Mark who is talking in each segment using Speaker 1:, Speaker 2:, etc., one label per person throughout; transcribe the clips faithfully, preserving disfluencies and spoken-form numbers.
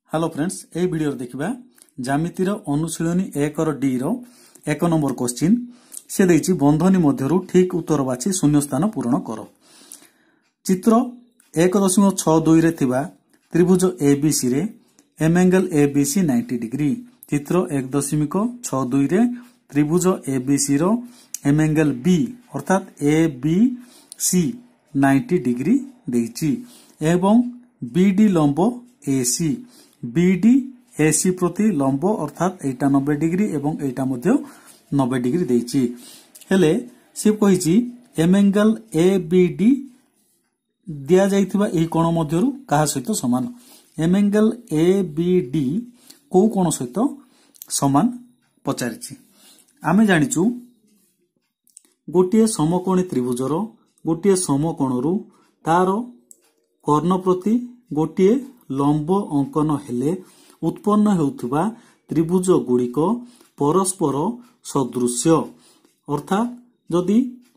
Speaker 1: Hello friends ए video देखिबा ज्यामितिर अनुशीलनी एक rho D रो एक नंबर क्वेश्चन से देछि बंधनी मध्यरु ठीक उत्तर बाछि शून्य स्थान पूर्ण करो। चित्र एक दशमलव छह दुई रे थिबा त्रिभुज एबीसी रे एम एंगल एबीसी नब्बे डिग्री। चित्र एक दशमलव छह दुई रे त्रिभुज एबीसी रो एम एंगल बी अर्थात एबीसी नब्बे डिग्री देछि एवं बीडी लंब एसी बीडी एसी प्रति लंब अर्थात एटा नब्बे डिग्री एवं एटा मध्य नब्बे डिग्री देछि। हेले से कहिछि एम एंगल एबीडी दिया जाइथिबा एही कोण मध्यरु कहा सहित समान। एम एंगल एबीडी को कोण सहित समान पचारिछि। आमे जानिछु गोटिए समकोणी त्रिभुजर गोटिए समकोणरु तार कर्ण प्रति गोटिए लंब अंकन हेले उत्पन्न हेउथबा त्रिभुज गुड़िक परस्पर सदृश्य अर्थात जदि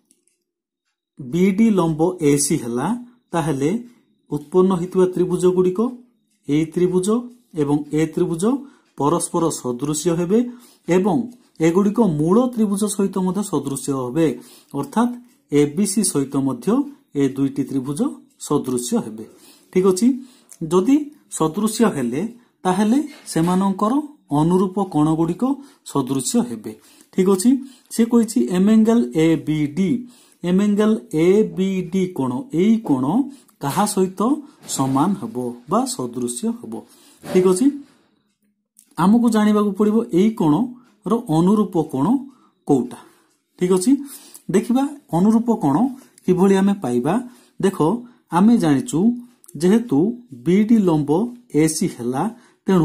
Speaker 1: बीडी लंब एसी हेला ताहेले उत्पन्न हेतुबा त्रिभुज गुड़िक ए त्रिभुज एवं ए त्रिभुज परस्पर सदृश्य हेबे एवं एगुड़िक मूल त्रिभुज सहित मध्य सदृश्य हेबे अर्थात एबीसी सहित मध्य ए दुईटी त्रिभुज सदृश्य हेबे। ठीक अछि। जदि सदृश्य हेले ताहेले सेमानंकर अनुरूप कोण गुड़िक सदृश्य हेबे। ठीक अछि। से कहिछि M angle ABD M angle ABD कोण एई कोण कहा सहित समान हबो बा सदृश्य हबो। ठीक अछि। हमकु जानिबा को पड़िबो एई कोण रो अनुरूप कोण कोउटा। ठीक अछि। देखिबा अनुरूप कोण किभली हमें पाइबा। देखो आमे जानिचु जेहेतु बीडी लंब एसी हेला तेणु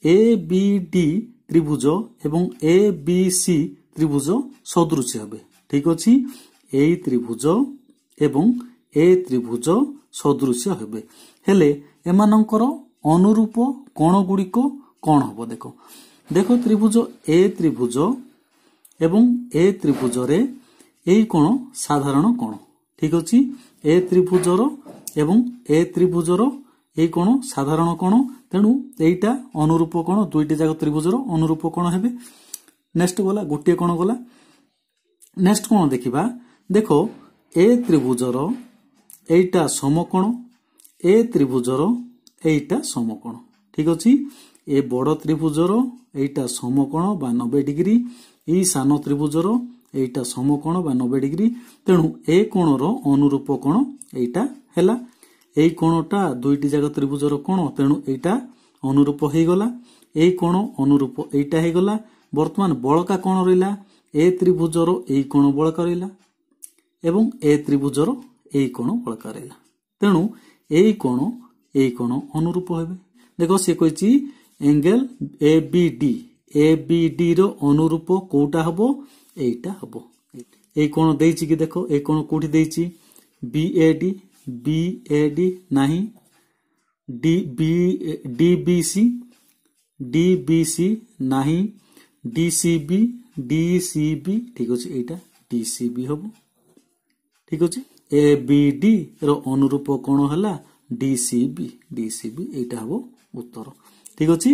Speaker 1: एबीडी त्रिभुज एवं एबीसी त्रिभुज सदृश्य हेबे। ठीक अछि। ए त्रिभुज एवं ए त्रिभुज सदृश्य हेबे हेले एमानंकर अनुरूप कोण गुड़िक कोण हबो। देखो देखो त्रिभुज ए त्रिभुज एवं ए त्रिभुज रे एई कोण साधारण कोण। ठीक अछि। ए त्रिभुजर एवं ए त्रिभुजर एई कोण साधारण कोण तेणु एईटा अनुरूप कोण दुईटी जाक त्रिभुजर अनुरूप कोण हेबे। नेक्स्ट गला गोटे कोण गला। नेक्स्ट कोण देखिबा। देखो ए त्रिभुजर एईटा समकोण ए त्रिभुजर एईटा समकोण। ठीक अछि। ए बड़ त्रिभुजर एईटा समकोण बा नब्बे डिग्री ई सान त्रिभुजर एईटा समकोण बा नब्बे डिग्री तेणु ए कोणर अनुरूप कोण एईटा हेला। एई कोणटा दुईटी जाक त्रिभुजर कोण तेणु एईटा अनुरूप हेई गला। एई कोण अनुरूप एईटा हेई गला। वर्तमान बळका कोण रहिला ए त्रिभुजर एई कोण बळका रहिला एवं ए त्रिभुजर एई कोण बळका रहिला तेणु एई कोण एई कोण अनुरूप हेबे। देखो से कहिछि एंगल एबीडी एबीडी रो अनुरूप कोउटा हबो एईटा हबो। एई कोण देइछि कि देखो एई कोण कोठी देइछि बीएडी बीएडी नाही डी बी डीबीसी डीबीसी नाही डीसीबी डीसीबी। ठीक अछि। एईटा डीसीबी हबो। ठीक अछि। एबीडी रो अनुरूप कोण हला डीसीबी डीसीबी एईटा हबो उत्तर। ठीक अछि।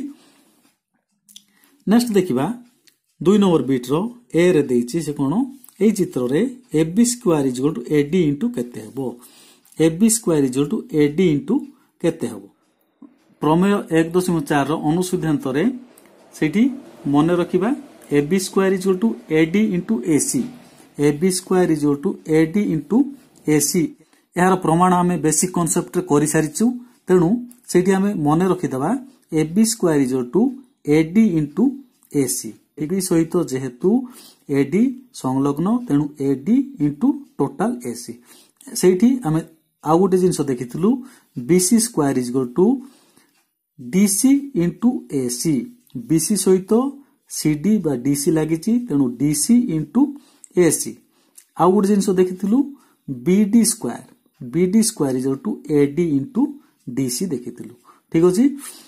Speaker 1: नेक्स्ट देखिबा दुई नंबर बीट रो ए रे देइछि से कोण एई चित्र रे AB square is equal to AD into केते हबो। AB square is equal to AD into केते हबो। प्रमेय एक दशमलव चार रो अनुसिद्धांत रे सेठी मने रखिबा AB square is equal to AD into AC AB square is equal to AD into AC यार प्रमाण हमें बेसिक कांसेप्ट रे करि सारिछु तेणु सेठी हमें मने रखिदबा AB square is equal to AD into AC AB सहित जेहेतु एडी संलग्न तेणु एडी इनटू टोटल एसी सेठी हमें आउ गोटे जिनस देखिथिलु BC square is equal to DC into AC BC सहित सीडी बा डीसी लागिछि तेणु डीसी इनटू एसी। आउ गोटे जिनस देखिथिलु BD square BD square is equal to AD into DC देखिथिलु। ठीक अछि।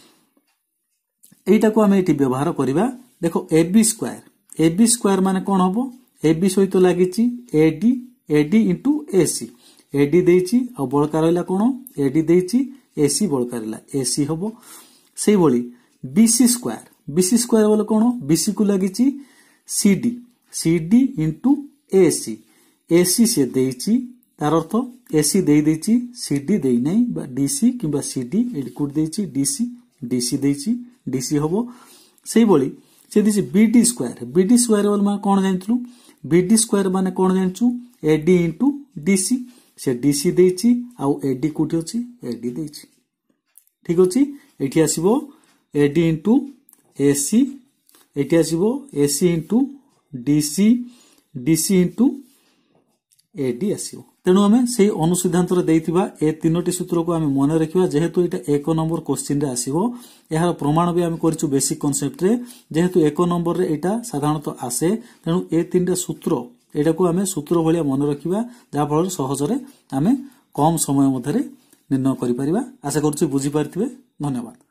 Speaker 1: एईटा को हमें एठी व्यवहार करिबा। देखो एबी स्क्वायर एबी स्क्वायर माने कोन हबो एबी सहित लागिछि AD AD into AC AD देइछि आ बळका रहला कोन एडी देइछि एसी बळका रहला एसी हबो सेही भली बीसी स्क्वायर बीसी स्क्वायर बोले कोन बीसी को लागिची CD CD into AC AC से देइची तार अर्थ एसी देई देइची सीडी देई नै बा डीसी किबा सीडी एडी कोड देइची डीसी डीसी देइची डीसी होबो सेही भली से दिस बीडी स्क्वायर बीडी स्क्वायर बोले मा कोन जानथलु बीडी स्क्वायर माने कोन जानछु एडी इंटू डीसी से डीसी देइची आ एडी कोठी अछि एडी देइची ठीक अछि एठी आसीबो एडी इंटू एसी एठी आसीबो AC into DC DC into AD आसीबो तेणु आमे सेही अनुसिद्धांत रे देइथिबा ए तीनोटी सूत्र को आमे मन रखिबा जेहेतु एटा एक नंबर क्वेश्चन रे आसीबो एहार प्रमाण भी आमे करछु बेसिक कांसेप्ट रे जेहेतु एक नंबर रे एटा साधारणतः आसे तेणु ए तीनटा सूत्र एटा को आमे सूत्र भलिया मन रखिबा जा फल सहज रे आमे कम समय मध्ये निर्णय करि परिबा आशा करछु बुझी पारथिबे धन्यवाद।